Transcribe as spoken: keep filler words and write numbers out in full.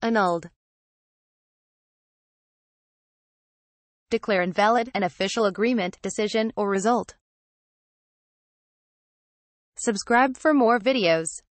Annulled. Declare invalid an official agreement, decision, or result. Subscribe for more videos.